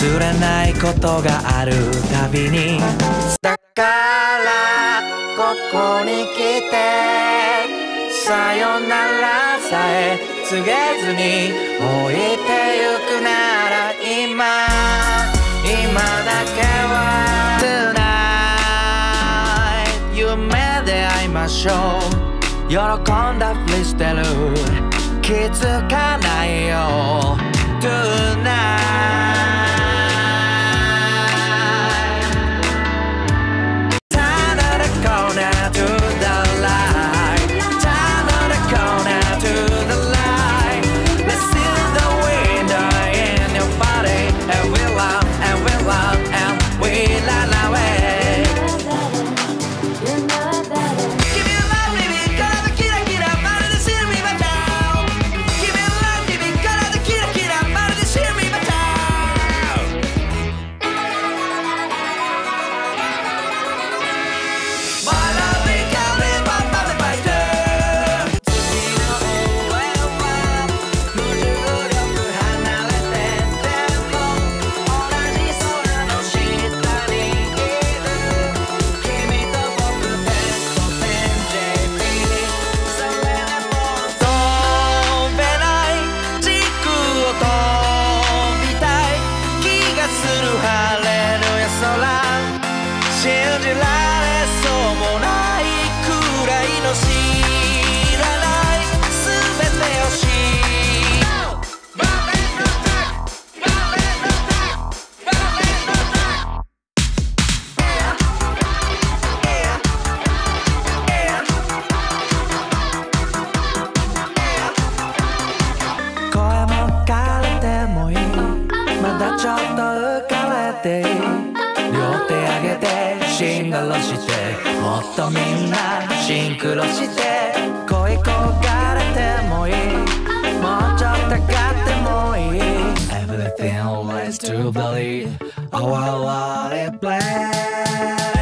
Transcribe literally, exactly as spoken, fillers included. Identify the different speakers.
Speaker 1: 忘れないことがあるたびに、だからここに来てさよならさえ告げずに置いてゆくなら、今今だけは Tonight 夢で会いましょう。喜んだふりしてる、気づかないよ Tonight。信じられそうもないくらいの知らない全てを知る。バレンのタック、バレンのタック、バレンのタック。声も枯れてもいい、まだちょっと浮かれていい。両手上げてシンクロして、もっとみんなシンクロして、恋焦がれてもいい、もうちょっとかってもいい。 Everything always to believe, oh I want it black